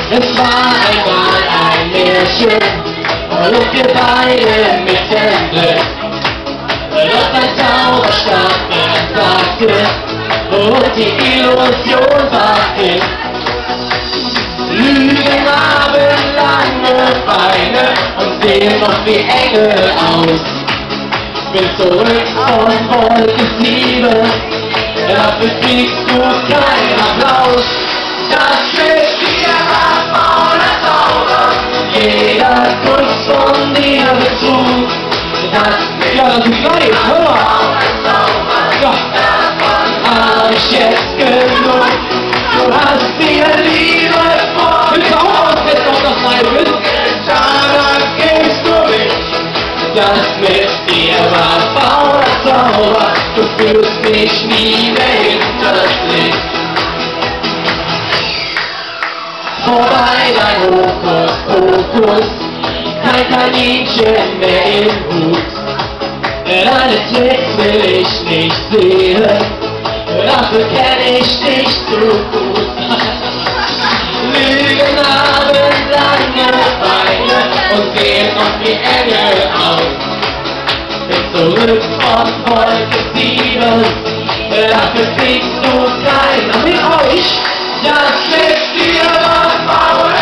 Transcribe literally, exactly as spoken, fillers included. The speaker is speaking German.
Es war einmal ein Märchen, und wir beide mittendrin. Doch ein Zauberstab versagte, und die Illusion war hin. Lügen haben lange Beine und sehen noch wie Engel aus. Bin zurück von Wolke sieben, dafür kriegst du keinen Applaus. Das mit dir war voller Zauber, jeder Kuss von dir Betrug. Das ja, das ist geil, hör mal! Ja. Hab ich jetzt genug, du hast mir Liebe vor. Willst du auch was jetzt auf das Nein bist? Dann gehst du mit. Das mit dir war fauler Zauber, du führst mich nie mehr hinters Licht. Vorbei dein Hokus Pokus, kein Kaninchen mehr im Hut. Deine Tricks will ich nicht sehen, dafür kenn ich dich zu gut. Lügen haben lange Beine und sehen noch wie Engel aus. Bin zurück von Wolke sieben, dafür kriegst du keinen mit euch. Das mit dir war faul.